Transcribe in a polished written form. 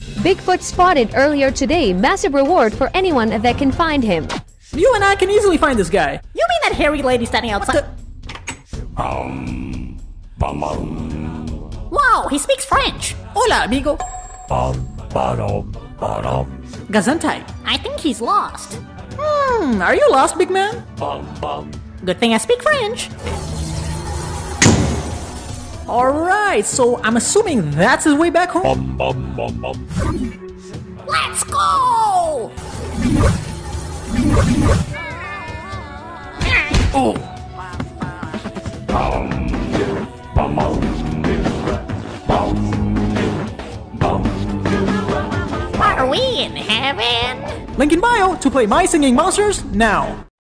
Bigfoot spotted earlier today. Massive reward for anyone that can find him. You and I can easily find this guy. You mean that hairy lady standing outside? Wow, he speaks French. Hola, amigo. Gazantai. I think he's lost. Are you lost, big man? Good thing I speak French. Alright, so I'm assuming that's his way back home? Let's go! Oh! Are we in heaven? Link in bio to play My Singing Monsters now!